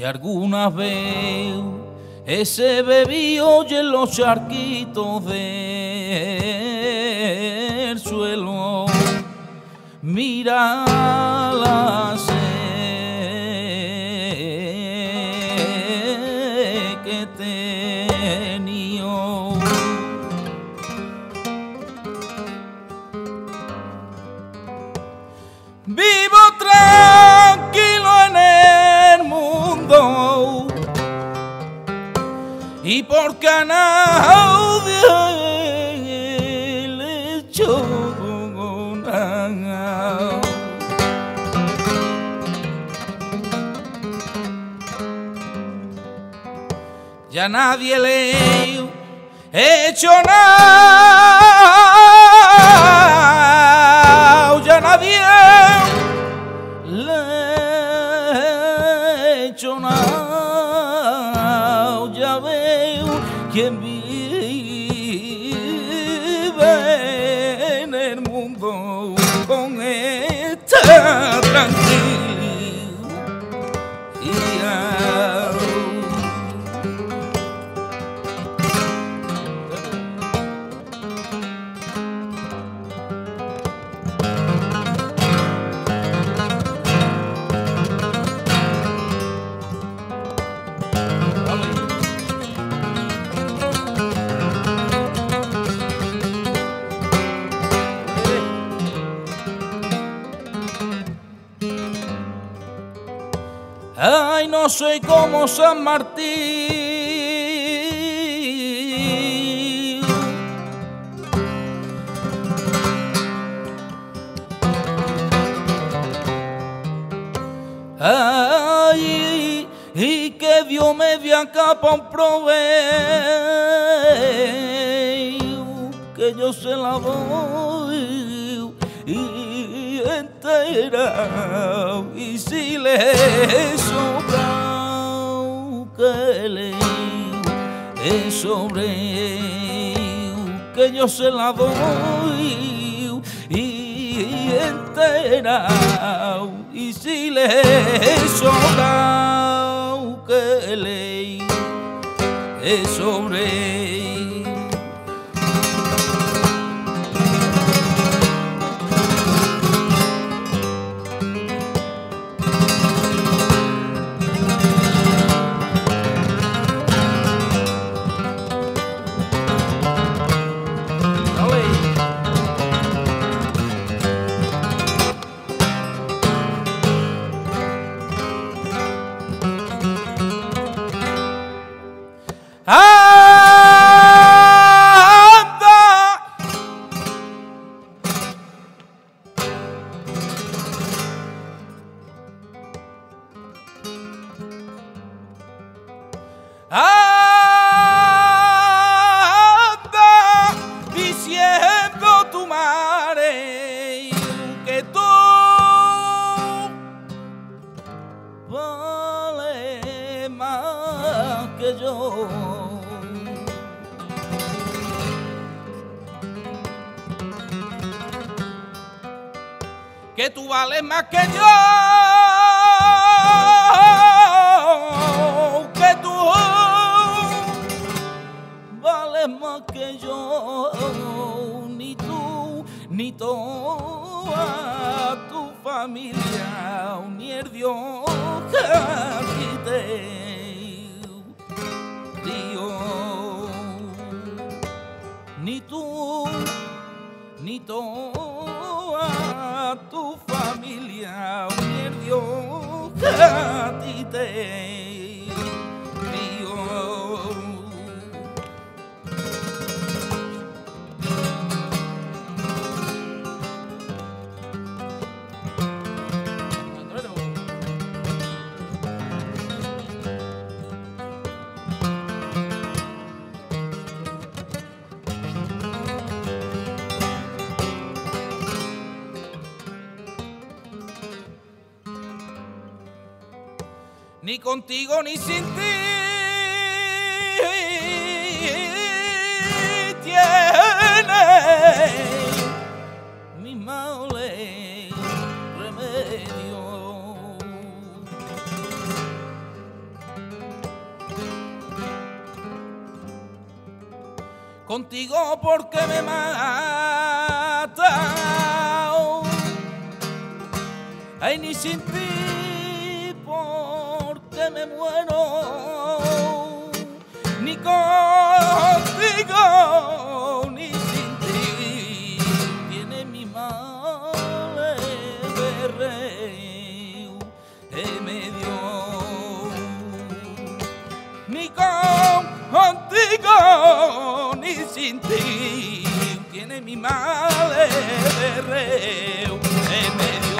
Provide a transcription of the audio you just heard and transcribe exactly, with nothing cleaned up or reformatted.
alguna vez ese bebí oye los charquitos del suelo, mira la sed que tenía. Vivo tranquilo en el mundo y porque a nadie le echo nada. Ya nadie le he hecho nada, ya nadie le he hecho nada, ya veo quien vive en el mundo con esta tranquilidad. Ay, no soy como San Martín, ay, y que Dios me dio acá pa' un provecho, que yo se la doy y entera, y si le sobra que le es sobre, que yo se la doy y entera, y si le sobra que le es sobre. Anda diciendo tu madre que tú vales más que yo. Que tú vales más que yo. Más que yo, ni tú, ni toda tu familia, ni el Dios que aquí te dio, ni tú, ni toda tu familia, ni el Dios que a ti te dio. Ni contigo ni sin ti tiene mi male remedio. contigo porque me mata. Ay, ni sin ti porque me muero, ni contigo ni sin ti tiene mi mal berreo en medio, ni contigo ni sin ti tiene mi mal berreo en medio.